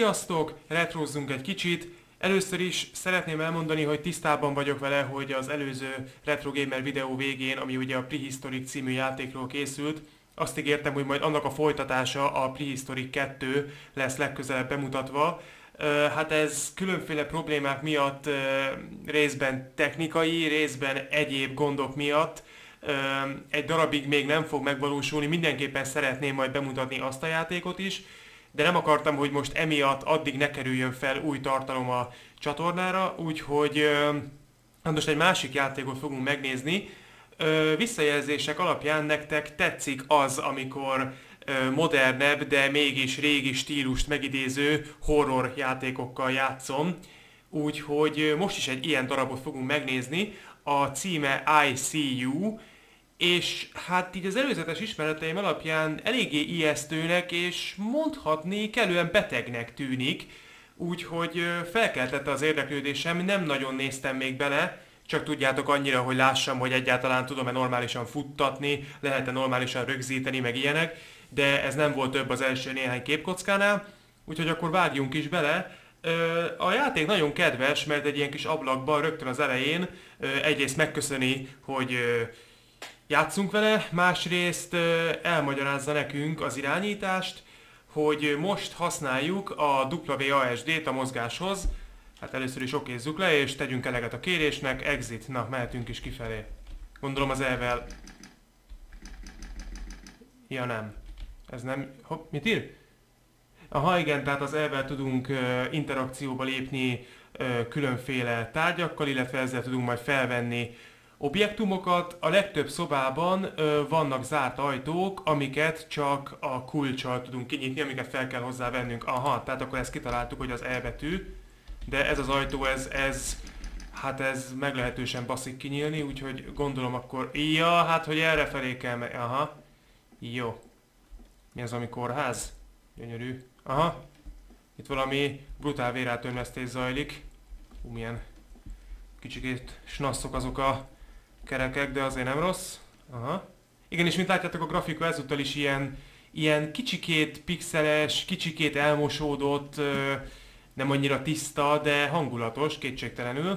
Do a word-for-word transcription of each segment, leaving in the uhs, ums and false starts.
Sziasztok! Retrozzunk egy kicsit. Először is szeretném elmondani, hogy tisztában vagyok vele, hogy az előző Retro Gamer videó végén, ami ugye a Prehistoric című játékról készült, azt ígértem, hogy majd annak a folytatása, a Prehistoric kettő lesz legközelebb bemutatva. Hát ez különféle problémák miatt, részben technikai, részben egyéb gondok miatt egy darabig még nem fog megvalósulni. Mindenképpen szeretném majd bemutatni azt a játékot is, de nem akartam, hogy most emiatt addig ne kerüljön fel új tartalom a csatornára, úgyhogy most egy másik játékot fogunk megnézni. Visszajelzések alapján nektek tetszik az, amikor modernebb, de mégis régi stílust megidéző horror játékokkal játszom. Úgyhogy most is egy ilyen darabot fogunk megnézni. A címe I See You, és hát így az előzetes ismereteim alapján eléggé ijesztőnek és mondhatni kellően betegnek tűnik, úgyhogy felkeltette az érdeklődésem, nem nagyon néztem még bele, csak tudjátok annyira, hogy lássam, hogy egyáltalán tudom-e normálisan futtatni, lehet-e normálisan rögzíteni, meg ilyenek, de ez nem volt több az első néhány képkockánál, úgyhogy akkor vágjunk is bele. A játék nagyon kedves, mert egy ilyen kis ablakban rögtön az elején egyrészt megköszöni, hogy játszunk vele, másrészt elmagyarázza nekünk az irányítást, hogy most használjuk a W A S D-t a mozgáshoz. Hát először is okézzük le, és tegyünk eleget a kérésnek. Exit. Na, mehetünk is kifelé. Gondolom az E-vel... Ja, nem. Ez nem... Hopp, mit ír? Aha, igen, tehát az E-vel tudunk uh, interakcióba lépni uh, különféle tárgyakkal, illetve ezzel tudunk majd felvenni objektumokat. A legtöbb szobában ö, vannak zárt ajtók, amiket csak a kulccsal tudunk kinyitni, amiket fel kell hozzá vennünk. Aha, tehát akkor ezt kitaláltuk, hogy az E betű. De ez az ajtó, ez, ez, hát ez meglehetősen baszik kinyílni, úgyhogy gondolom akkor... Ja, hát hogy errefelé kell me... Aha. Jó. Mi az, ami kórház? Gyönyörű. Aha. Itt valami brutál vérátörmesztés zajlik. Hú, milyen kicsikét snasszok azok a kerekek, de azért nem rossz. Aha. Igen, és mint látjátok, a grafika ezúttal is ilyen, ilyen kicsikét pixeles, kicsikét elmosódott, nem annyira tiszta, de hangulatos, kétségtelenül.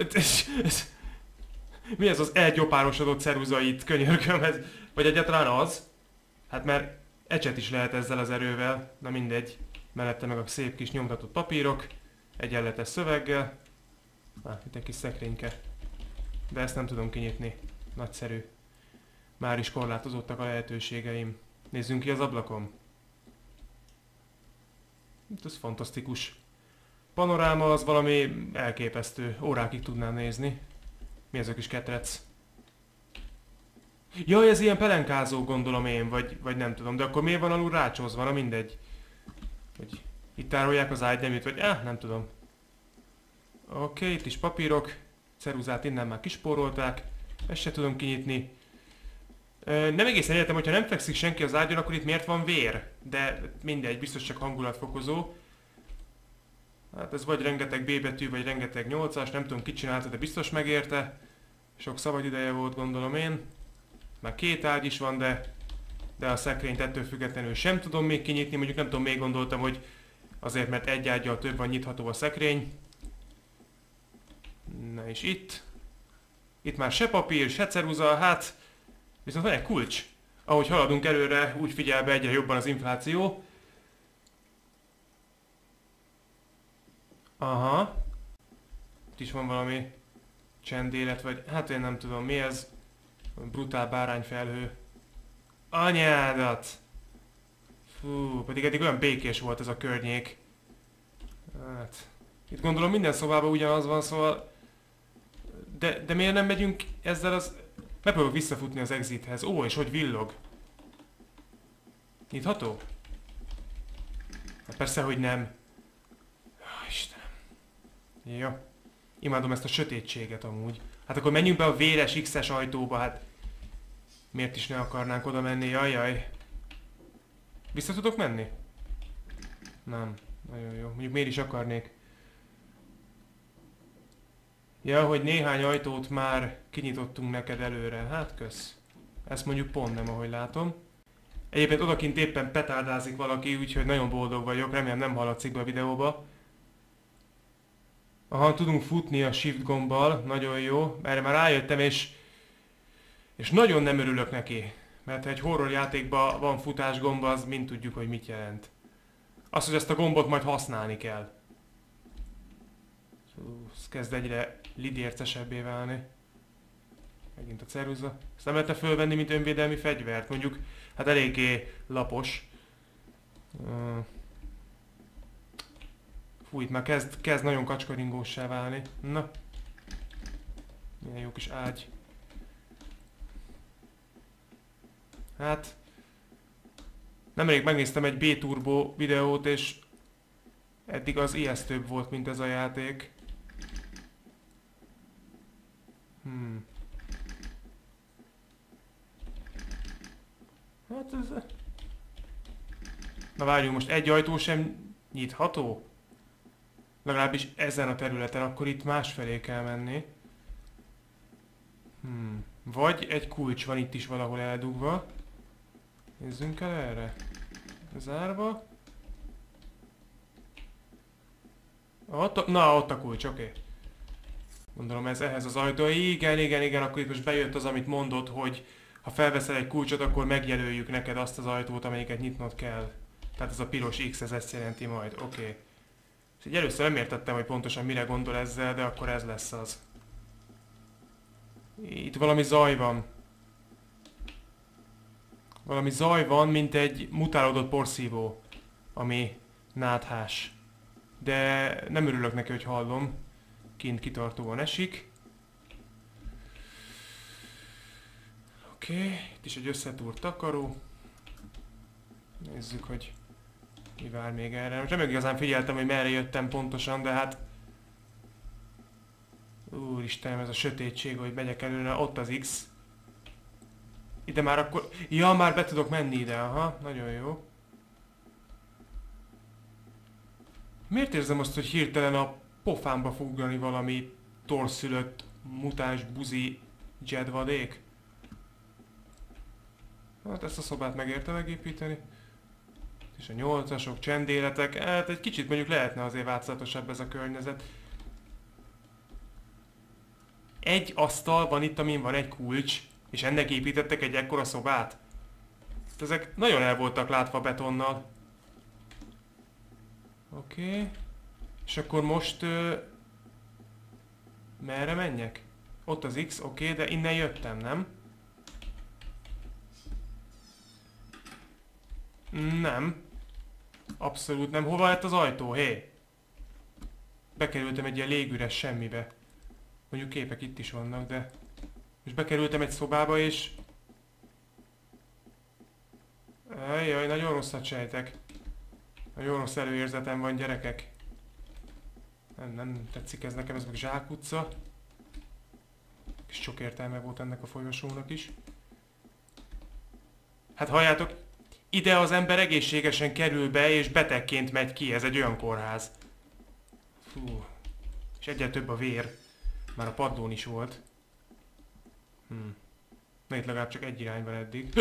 Mi ez az elgyopárosodott ceruza itt, könyörgöm, ez? Vagy egyáltalán az? Hát mert ecset is lehet ezzel az erővel, na mindegy. Mellette meg a szép kis nyomtatott papírok, egyenletes szöveggel. Ah, itt egy kis szekrényke. De ezt nem tudom kinyitni. Nagyszerű. Már is korlátozottak a lehetőségeim. Nézzünk ki az ablakon. Ez fantasztikus. Panoráma az valami elképesztő. Órákig tudnám nézni. Mi ez a kis ketrec? Jaj, ez ilyen pelenkázó, gondolom én, vagy, vagy nem tudom. De akkor miért van alul rácsózva? Na mindegy. Hogy itt tárolják az ágyneműt, vagy áh, nem tudom. Oké, okay, itt is papírok. Ceruzát innen már kispórolták. Ezt se tudom kinyitni. Nem egészen értem, hogyha nem fekszik senki az ágyon, akkor itt miért van vér? De mindegy, biztos csak hangulatfokozó. Hát ez vagy rengeteg B betű, vagy rengeteg nyolcas, nem tudom ki csinálta, de biztos megérte. Sok szabad ideje volt, gondolom én. Már két ágy is van, de, de a szekrényt ettől függetlenül sem tudom még kinyitni. Mondjuk nem tudom, még gondoltam, hogy azért, mert egy ággyal több van nyitható a szekrény. Na és itt. Itt már se papír, se ceruza, hát viszont van egy kulcs. Ahogy haladunk előre, úgy figyel be egyre jobban az infláció. Aha. Itt is van valami csendélet, vagy hát én nem tudom mi ez. Brutál bárányfelhő. Anyádat! Fú, pedig eddig olyan békés volt ez a környék. Hát... Itt gondolom minden szobában ugyanaz van, szóval... De, de miért nem megyünk ezzel az... Megpróbálok visszafutni az exithez. Ó, és hogy villog. Nyitható? Hát persze, hogy nem. Ó, Istenem. Jó. Imádom ezt a sötétséget amúgy. Hát akkor menjünk be a véres X-es ajtóba, hát... Miért is ne akarnánk oda menni, jajjaj. Vissza tudok menni? Nem. Nagyon jó. Mondjuk miért is akarnék. Ja, hogy néhány ajtót már kinyitottunk neked előre. Hát kösz. Ezt mondjuk pont nem, ahogy látom. Egyébként odakint éppen petárdázik valaki, úgyhogy nagyon boldog vagyok, remélem nem hallatszik be a videóba. Aha, tudunk futni a shift gombbal, nagyon jó. Erre már rájöttem, és, és nagyon nem örülök neki. Mert ha egy horror játékban van futás gomba, az mind tudjuk, hogy mit jelent. Az, hogy ezt a gombot majd használni kell. Hú, ez kezd egyre lidércesebbé válni. Megint a ceruza. Ezt nem lehet fölvenni, mint önvédelmi fegyvert? Mondjuk, hát eléggé lapos. Uh. Fú, itt már kezd, kezd nagyon kacskaringóssá válni. Na. Milyen jó kis ágy. Hát... Nemrég megnéztem egy B-turbo videót, és eddig az ijesztőbb volt, mint ez a játék. Hmm. Hát ez... Na várjunk, most egy ajtó sem nyitható? Legalábbis ezen a területen, akkor itt másfelé kell menni. Hmm. Vagy egy kulcs van itt is valahol eldugva. Nézzünk el erre. Zárva. Ott a, na, ott a kulcs, oké. Okay. Gondolom ez ehhez az ajtó. Igen, igen, igen, akkor itt most bejött az, amit mondott, hogy ha felveszel egy kulcsot, akkor megjelöljük neked azt az ajtót, amelyiket nyitnod kell. Tehát ez a piros X, ez ezt jelenti majd, oké. Okay. Így először nem értettem, hogy pontosan mire gondol ezzel, de akkor ez lesz az. Itt valami zaj van. Valami zaj van, mint egy mutálódott porszívó, ami náthás. De nem örülök neki, hogy hallom. Kint kitartóan esik. Oké, okay. Itt is egy összetúrt takaró. Nézzük, hogy mi vár még erre. Most nem igazán figyeltem, hogy merre jöttem pontosan, de hát... Úristenem, ez a sötétség, hogy megyek előre, ott az X. Ide már akkor... Ja, már be tudok menni ide, aha, nagyon jó. Miért érzem azt, hogy hirtelen a pofámba fog ugrani valami torszülött, mutáns, buzi jedvadék? Hát ezt a szobát megérte megépíteni. És a nyolcasok, csendéletek, hát egy kicsit mondjuk lehetne azért változatosabb ez a környezet. Egy asztal van itt, amin van egy kulcs, és ennek építettek egy ekkora szobát. Ezek nagyon el voltak látva betonnal. Oké. Okay. És akkor most... Uh, merre menjek? Ott az X, oké, okay, de innen jöttem, nem? Nem. Abszolút nem. Hova lett az ajtó? Hé! Hey. Bekerültem egy ilyen légüres semmibe. Mondjuk képek itt is vannak, de... Most bekerültem egy szobába és... Jaj, nagyon rosszat sejtek. Nagyon rossz előérzetem van, gyerekek. Nem, nem tetszik ez nekem, ez meg zsákutca. És sok értelme volt ennek a folyosónak is. Hát halljátok, ide az ember egészségesen kerül be és betegként megy ki, ez egy olyan kórház. Fú. És egyre több a vér. Már a padlón is volt. Hmm. Na itt legalább csak egy irány van eddig.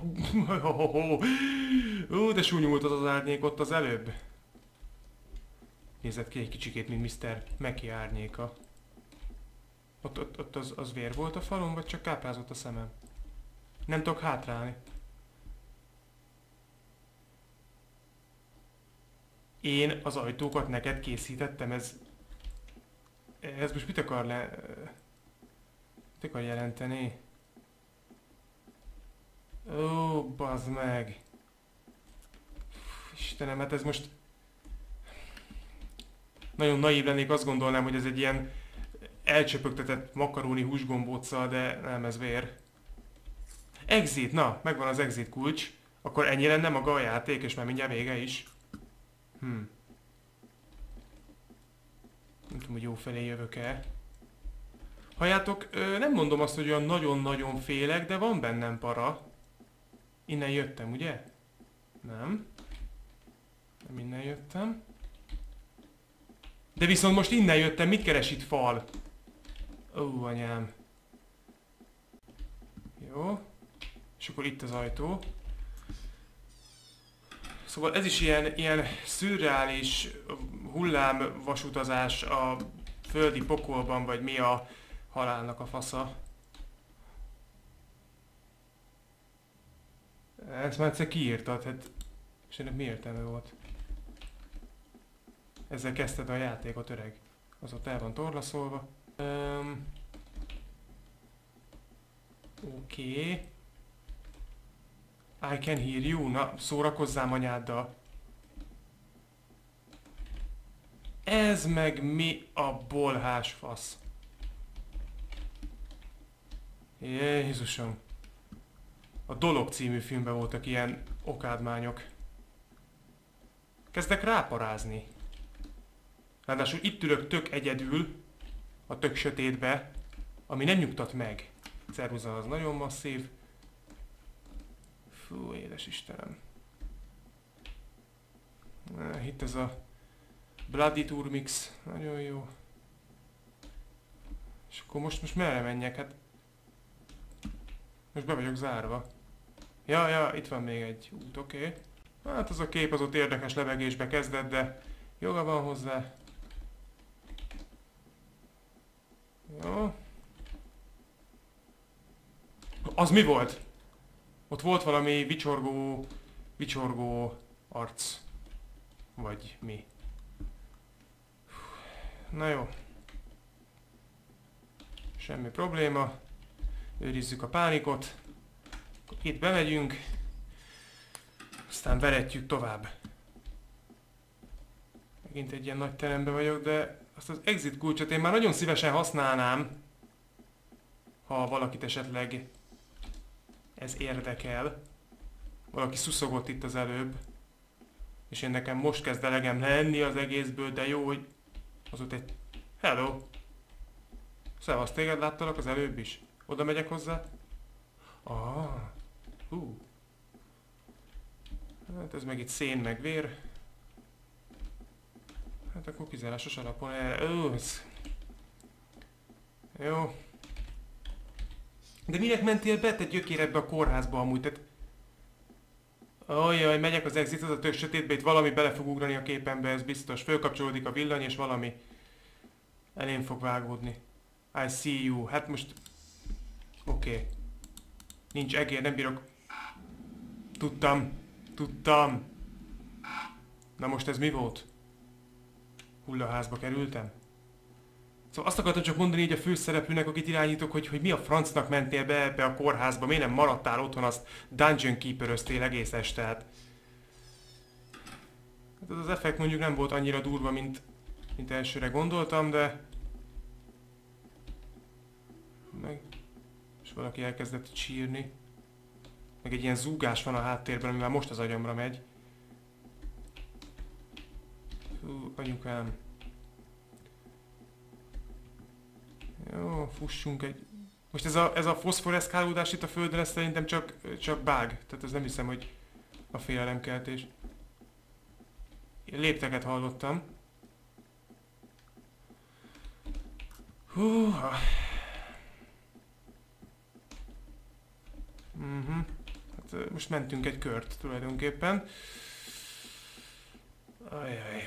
Ó, de súlyú volt az az árnyék ott az előbb. Nézett ki egy kicsikét, mint miszter Meki árnyéka. Ott, ott, ott az, az vér volt a falon, vagy csak káprázott a szemem? Nem tudok hátrálni. Én az ajtókat neked készítettem, ez... Ez most mit akar le... Mit akar jelenteni? Ó, bazd meg! Istenem, hát ez most... Nagyon naív lennék, azt gondolnám, hogy ez egy ilyen elcsöpögtetett makaróni húsgombóccal, de nem, ez vér. Exit, na, megvan az exit kulcs. Akkor ennyi lenne maga a játék, és már mindjárt vége is. Hm. Nem tudom, hogy jó felé jövök-e. Halljátok, nem mondom azt, hogy olyan nagyon-nagyon félek, de van bennem para. Innen jöttem, ugye? Nem. Nem innen jöttem. De viszont most innen jöttem, mit keres itt fal? Ó, anyám. Jó. És akkor itt az ajtó. Szóval ez is ilyen, ilyen szürreális hullámvasutazás a földi pokolban, vagy mi a halálnak a fasza. Ezt már egyszer kiírtad, hát... És ennek mi értelme volt? Ezzel kezdted a játékot, öreg. Az ott el van torlaszolva. Um, Oké. Okay. I can hear you. Na, szórakozzám anyáddal. Ez meg mi a bolhás fasz? Jézusom. A Dolog című filmben voltak ilyen okádmányok. Kezdek ráparázni. Ráadásul itt ülök tök egyedül, a tök sötétbe, ami nem nyugtat meg. Ceruza az nagyon masszív. Fú, édes Istenem. Itt ez a Bloody Turmix, nagyon jó. És akkor most, most merre menjek? Hát... Most be vagyok zárva. Ja, ja, itt van még egy út, oké. Okay. Hát az a kép az ott érdekes lebegésbe kezdett, de joga van hozzá. Jó. Az mi volt? Ott volt valami vicsorgó, vicsorgó arc. Vagy mi. Na jó. Semmi probléma. Őrizzük a pánikot. Itt bemegyünk. Aztán veretjük tovább. Megint egy ilyen nagy teremben vagyok, de azt az exit kulcsot én már nagyon szívesen használnám. Ha valakit esetleg ez érdekel. Valaki szuszogott itt az előbb. És én nekem most kezd elegem lenni az egészből, de jó, hogy az ott egy... Hello! Szevasz, téged láttalak az előbb is. Oda megyek hozzá? Ah, hú. Hát ez meg itt szén, meg vér. Hát akkor kizárásos alapon erre... Ó, ez... Jó. De minek mentél be, te gyökér ebbe a kórházba amúgy? Tehát... Ojjaj, megyek az exit, az a tök sötétbe, itt valami bele fog ugrani a képembe, ez biztos. Fölkapcsolódik a villany, és valami elém fog vágódni. I see you. Hát most... Oké. Okay. Nincs egér, nem bírok... Tudtam. Tudtam. Na most ez mi volt? Hullaházba kerültem? Szóval azt akartam csak mondani így a főszereplőnek, akit irányítok, hogy, hogy mi a francnak mentél be ebbe a kórházba, miért nem maradtál otthon, azt Dungeon Keeper-öztél egész este, hát... Hát az effekt mondjuk nem volt annyira durva, mint, mint elsőre gondoltam, de... Meg... És valaki elkezdett sírni. Meg egy ilyen zúgás van a háttérben, ami már most az agyamra megy. Hú, anyukám. Jó, fussunk egy... Most ez a, ez a foszforeszkálódás itt a földön, ez szerintem csak, csak bug. Tehát ez nem hiszem, hogy a félelemkeltés. Lépteket hallottam. Húha. Mhm. Hát most mentünk egy kört tulajdonképpen. Ajaj.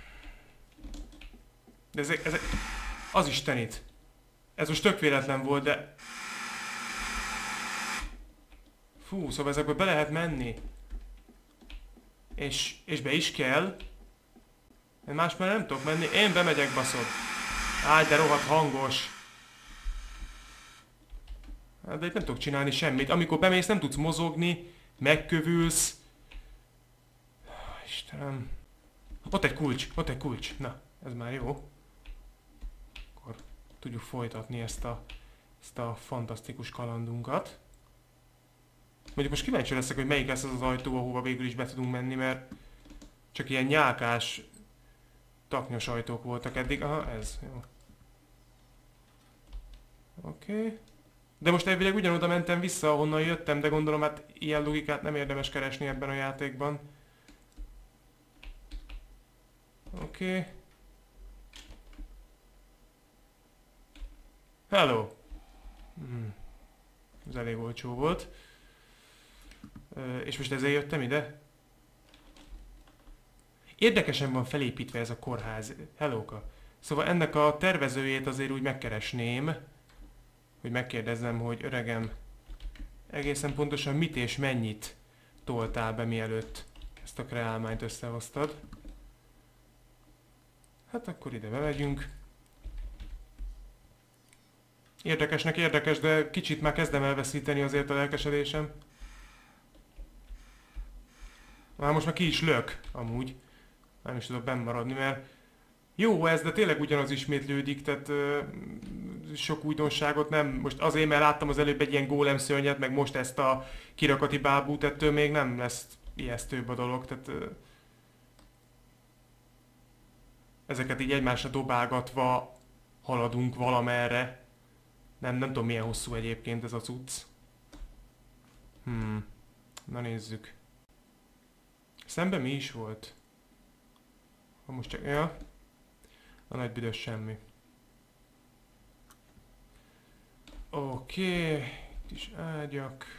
De ezek, ezek... Az istenit. Ez most tök véletlen volt, de... Fú, szóval ezekbe be lehet menni. És, és be is kell. Én más már nem tudok menni. Én bemegyek, baszod. Áj, de rohadt hangos. Hát, de itt nem tudok csinálni semmit. Amikor bemész, nem tudsz mozogni. Megkövülsz. Istenem. Ott egy kulcs, ott egy kulcs. Na, ez már jó. Akkor tudjuk folytatni ezt a, ezt a fantasztikus kalandunkat. Mondjuk most kíváncsi leszek, hogy melyik lesz az az ajtó, ahova végül is be tudunk menni, mert csak ilyen nyálkás, taknyos ajtók voltak eddig. Aha, ez. Jó. Oké. Okay. De most elvileg ugyanoda mentem vissza, ahonnan jöttem, de gondolom hát ilyen logikát nem érdemes keresni ebben a játékban. Oké. Okay. Hello! Hmm. Ez elég olcsó volt. Uh, és most ezért jöttem ide? Érdekesen van felépítve ez a kórház. Hellóka. Szóval ennek a tervezőjét azért úgy megkeresném, hogy megkérdezem, hogy öregem, egészen pontosan mit és mennyit toltál be, mielőtt ezt a kreálmányt összehoztad. Hát akkor ide bemegyünk. Érdekesnek érdekes, de kicsit már kezdem elveszíteni azért a lelkesedésem. Már most már ki is lök, amúgy. Nem is tudok benn maradni, mert jó ez, de tényleg ugyanaz ismétlődik, tehát ö, sok újdonságot nem. Most azért, mert láttam az előbb egy ilyen gólem szörnyet, meg most ezt a kirakati bábút, ettől még nem lesz ijesztőbb a dolog, tehát ö, ezeket így egymásra dobálgatva haladunk valamerre. Nem, nem tudom milyen hosszú egyébként ez a cucc. Hmm. Na nézzük. Szemben mi is volt? Ha most csak... Ja. A nagy büdös semmi. Oké. Okay. Kis ágyak.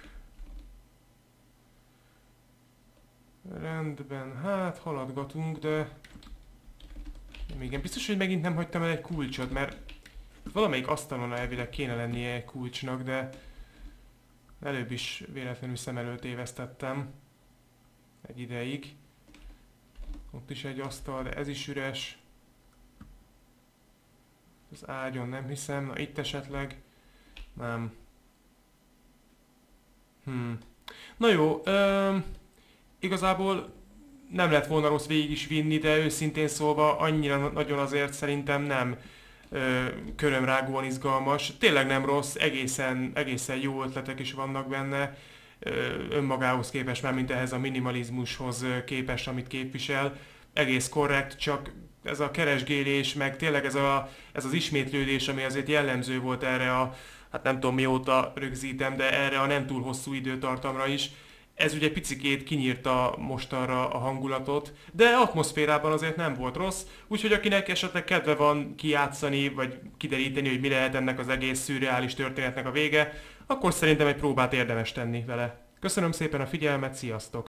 Rendben. Hát haladgatunk, de... Igen, biztos, hogy megint nem hagytam el egy kulcsot, mert... Valamelyik asztalon elvileg kéne lennie egy kulcsnak, de... Előbb is véletlenül szem előtt évesztettem. Egy ideig. Ott is egy asztal, de ez is üres. Az ágyon nem hiszem, na itt esetleg. Nem. Hmm. Na jó, öm, igazából nem lett volna rossz végig is vinni, de őszintén szólva annyira nagyon azért szerintem nem ö, körömrágóan izgalmas. Tényleg nem rossz, egészen, egészen jó ötletek is vannak benne. Ö, önmagához képest, már mint ehhez a minimalizmushoz képest, amit képvisel. Egész korrekt, csak ez a keresgélés, meg tényleg ez, a, ez az ismétlődés, ami azért jellemző volt erre a, hát nem tudom mióta rögzítem, de erre a nem túl hosszú időtartamra is. Ez ugye picikét kinyírta mostanra a hangulatot, de atmoszférában azért nem volt rossz, úgyhogy akinek esetleg kedve van kijátszani, vagy kideríteni, hogy mi lehet ennek az egész szürreális történetnek a vége, akkor szerintem egy próbát érdemes tenni vele. Köszönöm szépen a figyelmet, sziasztok!